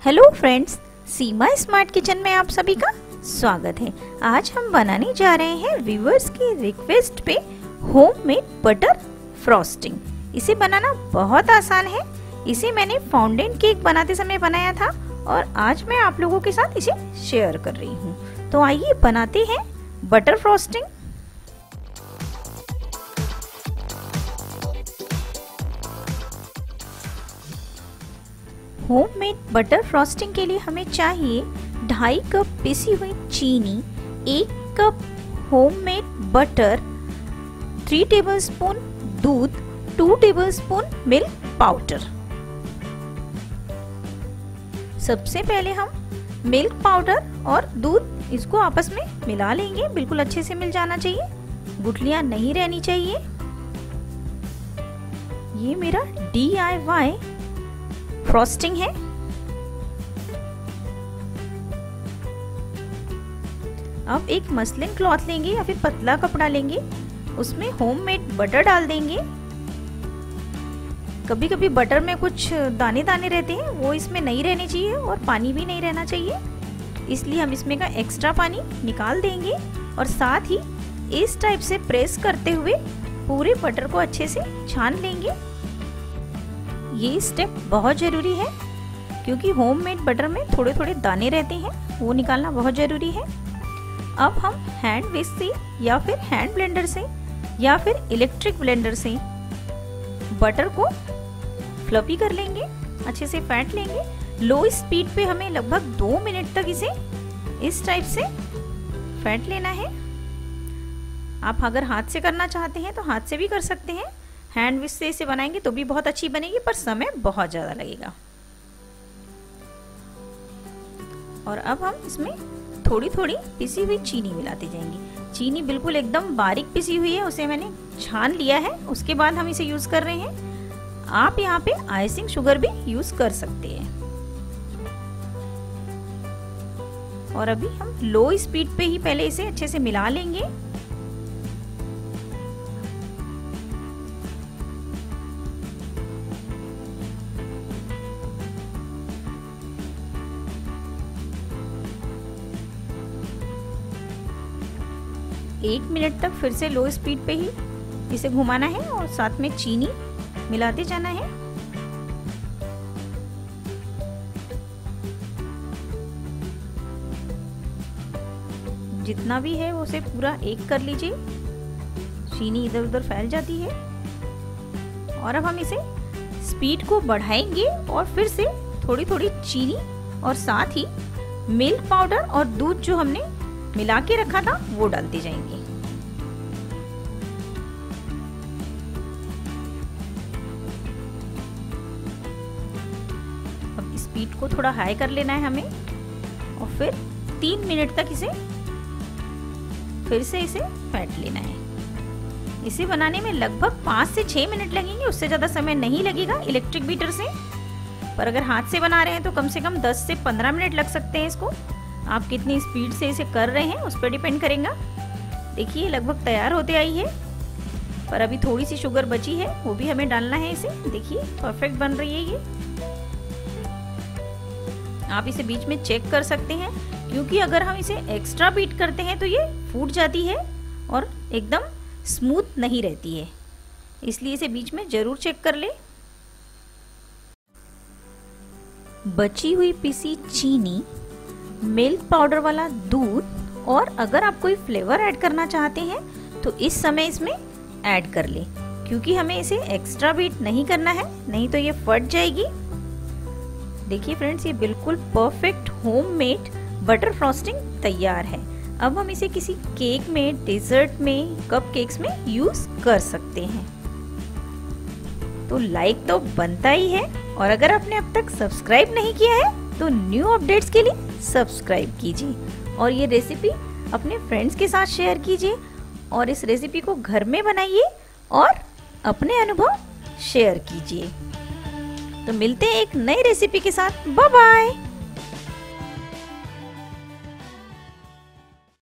Hello friends, Seema smart kitchen में आप सभी का स्वागत है। आज हम बनाने जा रहे हैं व्यूअर्स की रिक्वेस्ट पे होममेड बटर फ्रॉस्टिंग। इसे बनाना बहुत आसान है। इसे मैंने फाउंटेन केक बनाते समय बनाया था और आज मैं आप लोगों के साथ इसे शेयर कर रही हूँ। तो आइए बनाते हैं butter frosting. Homemade butter frosting के लिए हमें चाहिए 2.5 कप पिसी हुई चीनी, 1 कप होममेड बटर, 3 टेबलस्पून दूध, 2 टेबलस्पून मिल्क पाउडर। सबसे पहले हम मिल्क पाउडर और दूध इसको आपस में मिला लेंगे। बिल्कुल अच्छे से मिल जाना चाहिए, गुठलियां नहीं रहनी चाहिए। ये मेरा DIY फ्रॉस्टिंग है। अब एक मसलिन क्लॉथ लेंगे या फिर पतला कपड़ा लेंगे, उसमें होममेड बटर डाल देंगे। कभी कभी बटर में कुछ दाने दाने रहते हैं, वो इसमें नहीं रहने चाहिए और पानी भी नहीं रहना चाहिए, इसलिए हम इसमें का एक्स्ट्रा पानी निकाल देंगे और साथ ही इस टाइप से प्रेस करते हुए पूरे बटर को अच्छे से छान लेंगे। ये स्टेप बहुत ज़रूरी है क्योंकि होममेड बटर में थोड़े थोड़े दाने रहते हैं, वो निकालना बहुत ज़रूरी है। अब हम हैंड विस्क से या फिर हैंड ब्लेंडर से या फिर इलेक्ट्रिक ब्लेंडर से बटर को फ्लफी कर लेंगे, अच्छे से फेंट लेंगे। लो स्पीड पे हमें लगभग 2 मिनट तक इसे इस टाइप से फेंट लेना है। आप अगर हाथ से करना चाहते हैं तो हाथ से भी कर सकते हैं। हैंड विस्क से इसे बनाएंगे तो भी बहुत अच्छी बनेगी, पर समय बहुत ज़्यादा लगेगा। और अब हम इसमें थोड़ी थोड़ी पिसी हुई चीनी मिलाते जाएंगे। चीनी बिल्कुल एकदम बारीक पिसी हुई है, उसे मैंने छान लिया है, उसके बाद हम इसे यूज़ कर रहे हैं। आप यहाँ पे आइसिंग शुगर भी यूज़ कर सकते हैं। और अभी हम लो स्पीड पे ही पहले इसे अच्छे से मिला लेंगे। एक मिनट तक फिर से लो स्पीड पे ही इसे घुमाना है और साथ में चीनी मिलाते जाना है। जितना भी है उसे पूरा एक कर लीजिए, चीनी इधर उधर फैल जाती है। और अब हम इसे स्पीड को बढ़ाएंगे और फिर से थोड़ी थोड़ी चीनी और साथ ही मिल्क पाउडर और दूध जो हमने मिला के रखा था वो डालते जाएंगे। अब स्पीड को थोड़ा हाई कर लेना है हमें और फिर 3 मिनट तक इसे फिर से इसे फेंट लेना है। इसे बनाने में लगभग 5 से 6 मिनट लगेंगे, उससे ज़्यादा समय नहीं लगेगा इलेक्ट्रिक बीटर से। पर अगर हाथ से बना रहे हैं तो कम से कम 10 से 15 मिनट लग सकते हैं इसको। आप कितनी स्पीड से इसे कर रहे हैं उस पर डिपेंड करेगा। देखिए लगभग तैयार होते आई है, पर अभी थोड़ी सी शुगर बची है, वो भी हमें डालना है इसे। देखिए परफेक्ट बन रही है ये। आप इसे बीच में चेक कर सकते हैं क्योंकि अगर हम इसे एक्स्ट्रा बीट करते हैं तो ये फूट जाती है और एकदम स्मूथ नहीं रहती है, इसलिए इसे बीच में जरूर चेक कर ले। बची हुई पिसी चीनी, मिल्क पाउडर वाला दूध और अगर आप कोई फ्लेवर ऐड करना चाहते हैं तो इस समय इसमें ऐड कर ले, क्योंकि हमें इसे एक्स्ट्रा बीट नहीं करना है, नहीं तो ये फट जाएगी। देखिए फ्रेंड्स, ये बिल्कुल परफेक्ट होममेड बटर फ्रॉस्टिंग तैयार है। अब हम इसे किसी केक में, डेजर्ट में, कप केक्स में यूज कर सकते हैं। तो लाइक तो बनता ही है, और अगर आपने अब तक सब्सक्राइब नहीं किया है तो न्यू अपडेट्स के लिए सब्सक्राइब कीजिए और ये रेसिपी अपने फ्रेंड्स के साथ शेयर कीजिए और इस रेसिपी को घर में बनाइए और अपने अनुभव शेयर कीजिए। तो मिलते हैं एक नई रेसिपी के साथ। Bye bye.